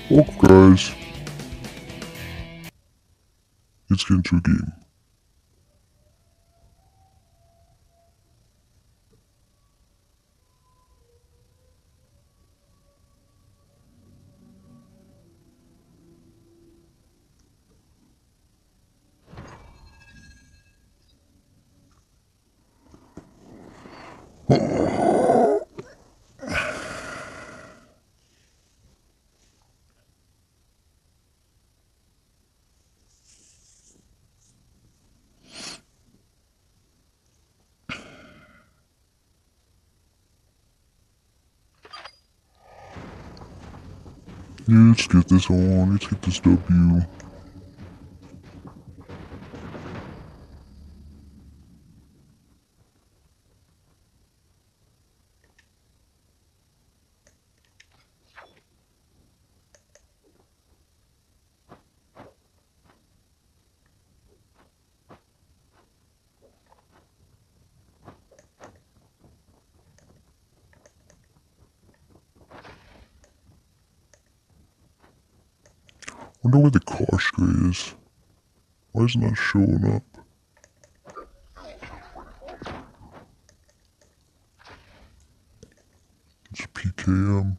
Welcome guys, let's get into a game. Yeah, let's get this on, let's get this W. Wonder where the Koshka is. Why is it not showing up? It's PKM.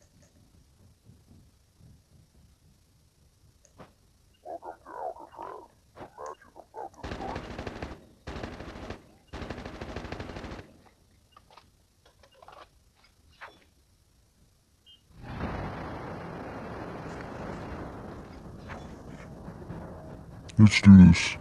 Let's do this.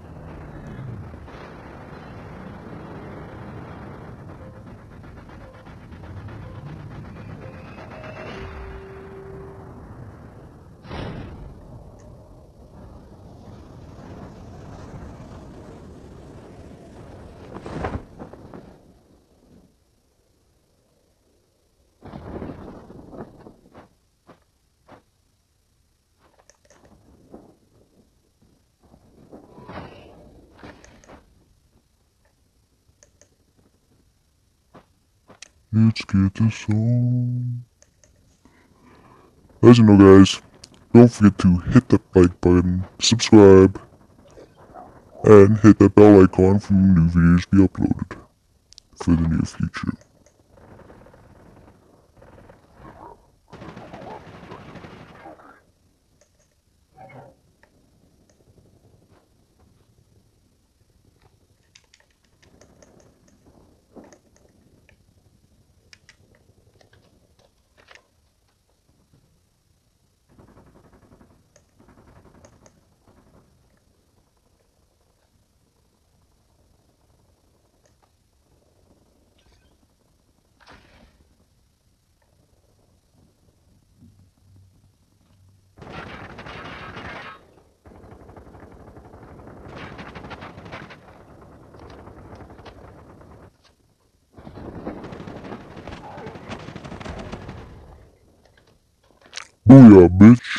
Let's get this on. As you know guys, don't forget to hit that like button, subscribe, and hit that bell icon for new videos be uploaded for the near future. Booyah, bitch!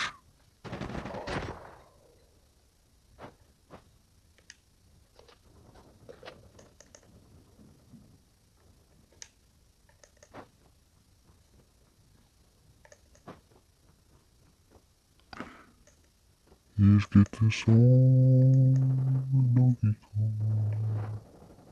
Let's get this on, Donkey Kong.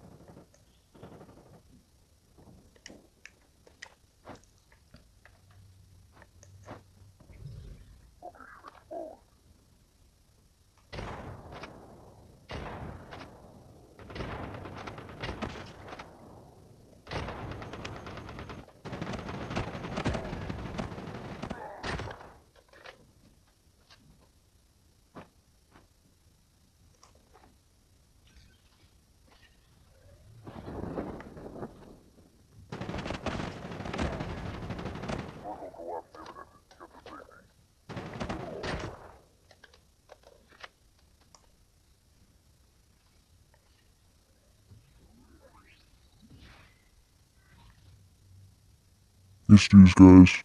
Let's do this, guys.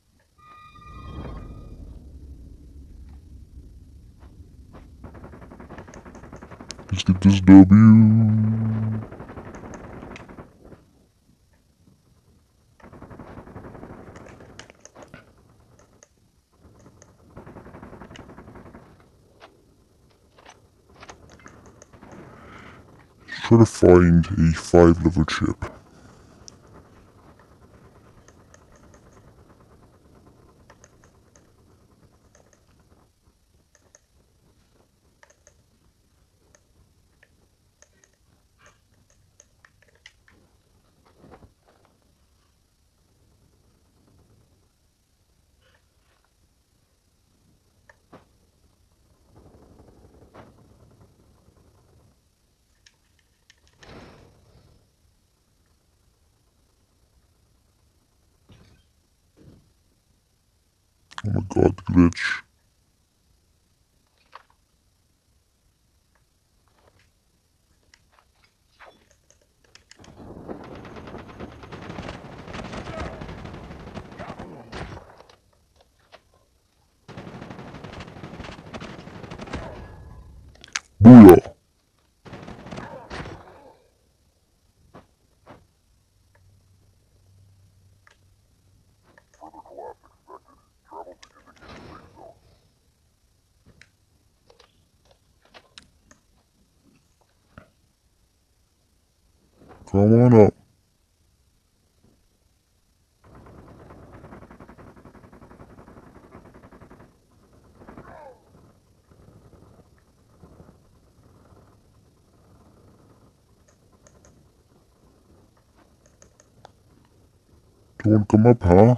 Let's get this W. try to find a 5-level chip. Oh my god, the glitch. Booyah! Come on up. Don't come up, huh?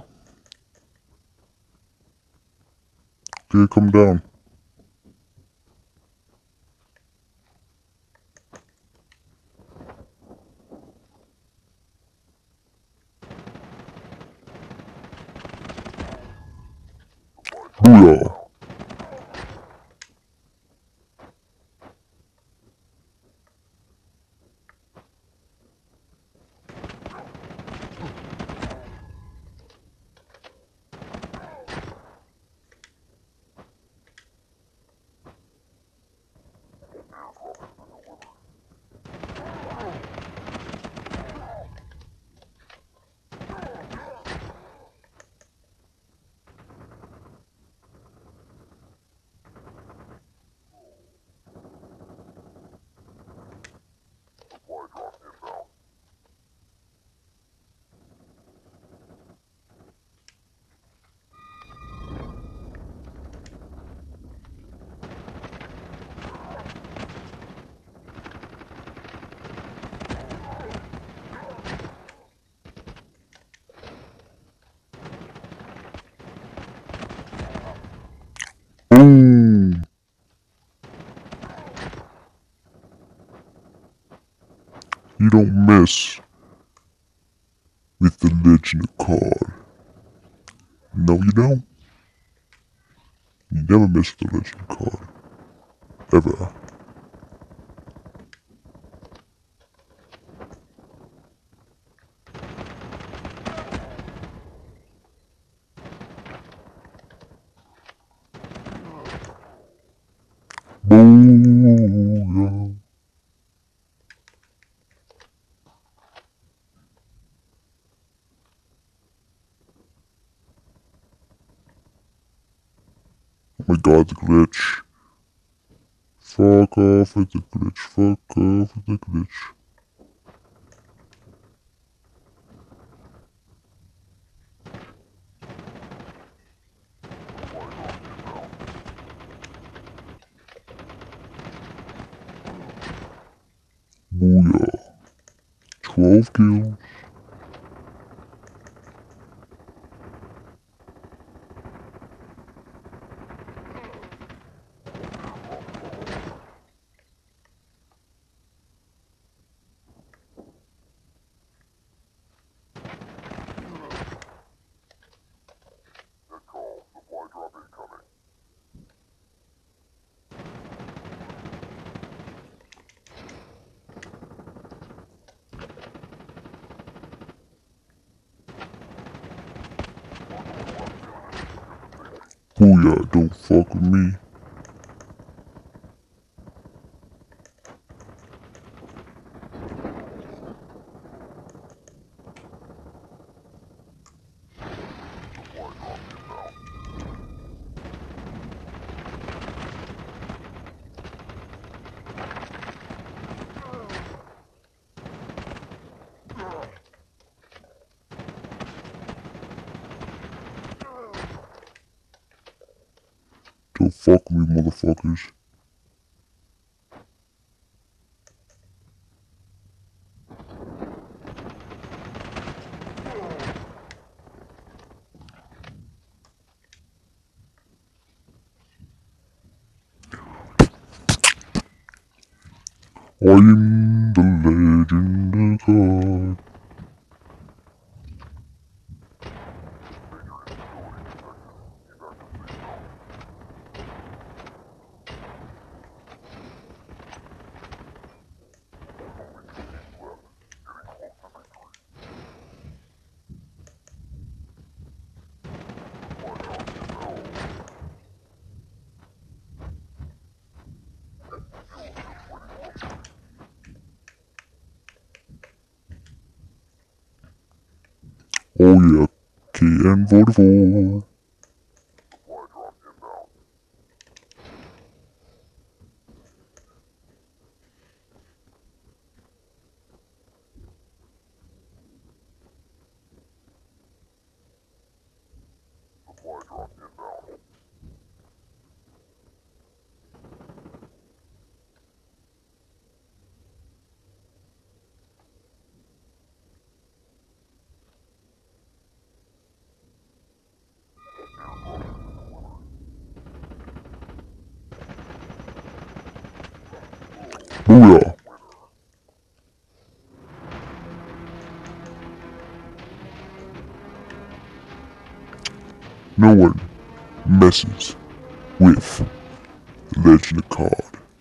Okay, come down. Booyah! Boom! You don't mess with the legend card. No, you don't. You never mess with the legend card. Ever. Booyah! Oh my god, the glitch. Fuck off with the glitch. Fuck off with the glitch. Booyah. 12 kills. Booyah, don't fuck with me. Don't fuck with me, motherfuckers. I'm the legend of God. Oh yeah, KN44. Booyah. No one messes with the Legend of God.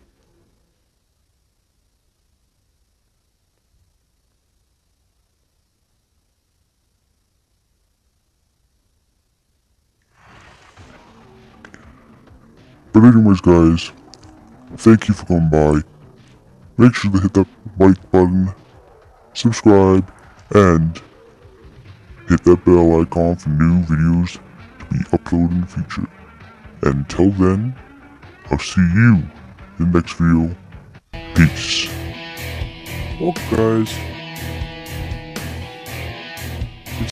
But anyways guys, thank you for coming by. Make sure to hit that like button, subscribe, and hit that bell icon for new videos to be uploaded in the future. And until then, I'll see you in the next video. Peace. Well guys,